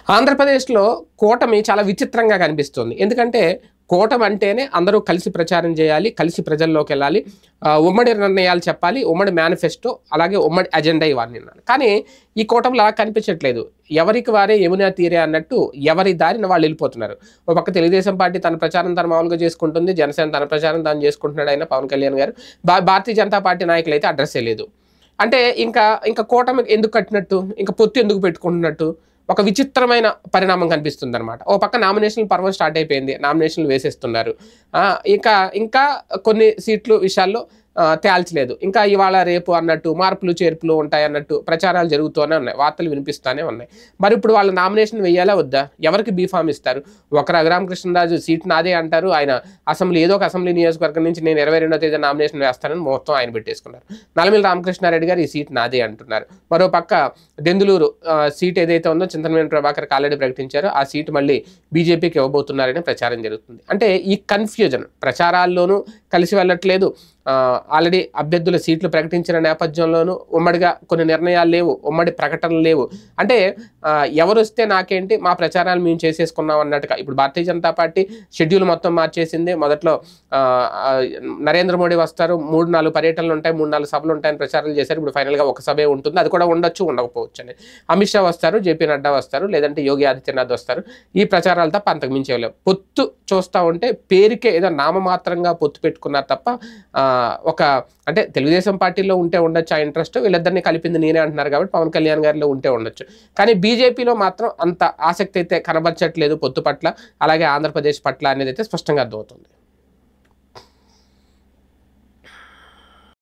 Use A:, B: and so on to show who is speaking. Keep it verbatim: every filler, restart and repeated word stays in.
A: ఆంధ్రప్రదేశ్‌లో కూటమి చాలా విచిత్రంగా కనిపిస్తుంది. ఎందుకంటే కూటమి అంటేనే అందరూ కలిసి ప్రచారం చేయాలి, కలిసి ప్రజల్లోకెళ్ళాలి, ఆహ్, ఉమ్మడి నిర్ణయాలు చెప్పాలి, ఉమ్మడి మేనిఫెస్టో అలాగే ఉమ్మడి అజెండా ఇవన్నీ ఉన్నాయి. కానీ ఈ కూటమిలో అలా కనిపించట్లేదు. ఎవరికి వారే యమునా తీరే అన్నట్టు ఎవరి దారిన వాళ్ళు వెళ్ళిపోతున్నారు. ఒక పక్క తెలుగుదేశం పార్టీ తన ప్రచారం తను మామూలుగా చేసుకుంటుంది. జనసేన తన ప్రచారం తాను చేసుకుంటున్నాడు ఆయన పవన్ కళ్యాణ్ గారు. భా భారతీయ జనతా పార్టీ నాయకులైతే అడ్రస్సే లేదు. అంటే ఇంకా ఇంకా కూటమి ఎందుకు కట్టినట్టు? ఇంకా పొత్తు ఎందుకు పెట్టుకుంటున్నట్టు? ఒక విచిత్రమైన పరిణామం కనిపిస్తుందనమాట. ఓ పక్క నామినేషన్ల పర్వం స్టార్ట్ అయిపోయింది. నామినేషన్లు వేసేస్తున్నారు. ఆహ్, ఇక ఇంకా కొన్ని సీట్లు విషయాల్లో ఆహ్, తేల్చలేదు. ఇంకా ఇవాళ రేపు అన్నట్టు మార్పులు, చేర్పులు ఉంటాయన్నట్టు ప్రచారాలు జరుగుతూనే ఉన్నాయి. వార్తలు వినిపిస్తానే ఉన్నాయి. మరి ఇప్పుడు వాళ్ళు నామినేషన్ వేయాలా వద్దా? ఎవరికి బీఫామ్ ఇస్తారు? ఒక రఘురామకృష్ణరాజు సీట్ నాదే అంటారు. ఆయన అసెంబ్లీ ఏదో ఒక అసెంబ్లీ నియోజకవర్గం నుంచి నేను ఇరవై రెండో తేదీ నామినేషన్ వేస్తానని మొత్తం ఆయన పెట్టేసుకున్నారు. నల్లమిల్లి రామకృష్ణారెడ్డి గారు ఈ సీట్ నాదే అంటున్నారు. మరో పక్క దెందులూరు ఆహ్, సీట్ ఏదైతే ఉందో చింతనమనేని ప్రభాకర్‌కి ఆల్రెడీ ప్రకటించారో ఆ సీటు మళ్ళీ బీజేపీకి ఇవ్వబోతున్నారని ప్రచారం జరుగుతుంది. అంటే ఈ కన్‌ఫ్యూజన్ ప్రచారాల్లోనూ కలిసి వెళ్ళట్లేదు. ఆహ్, ఆల్రెడీ అభ్యర్థుల సీట్లు ప్రకటించిన నేపథ్యంలోనూ ఉమ్మడిగా కొన్ని నిర్ణయాలు లేవు. ఉమ్మడి ప్రకటనలు లేవు. అంటే ఆహ్, ఎవరొస్తే నాకేంటి మా ప్రచారాలు మేము చేసేసుకున్నాం అన్నట్టుగా ఇప్పుడు భారతీయ జనతా పార్టీ షెడ్యూల్ మొత్తం మార్చేసింది. మొదట్లో ఆహ్, ఆహ్, నరేంద్ర మోడీ వస్తారు. మూడు, నాలుగు పర్యటనలు ఉంటాయి. మూడు, నాలుగు సభలు ఉంటాయని ప్రచారాలు చేశారు. ఇప్పుడు ఫైనల్‌గా ఒక సభే ఉంటుంది. అది కూడా ఉండొచ్చు, ఉండకపోవచ్చు అని. అమిత్ షా వస్తారు, జేపీ నడ్డా వస్తారు, లేదంటే యోగి ఆదిత్యనాథ్ వస్తారు. ఈ ప్రచారాలు తప్ప అంతకు మించి ఏం లేవు. పొత్తు చూస్తా ఉంటే పేరుకే ఏదో నామమాత్రంగా పొత్తు పెట్టుకున్నారు తప్ప ఆహ్, ఒక అంటే తెలుగుదేశం పార్టీలో ఉంటే ఉండొచ్చు ఆ ఇంట్రెస్ట్. వీళ్ళిద్దరిని కలిపింది నేనే అంటున్నారు కాబట్టి పవన్ కళ్యాణ్ గారిలో ఉంటే ఉండొచ్చు. కానీ బీజేపీలో మాత్రం అంత ఆసక్తి అయితే కనబరచట్లేదు పొత్తు పట్ల, అలాగే ఆంధ్రప్రదేశ్ పట్ల అనేది అయితే స్పష్టంగా అర్థమవుతుంది.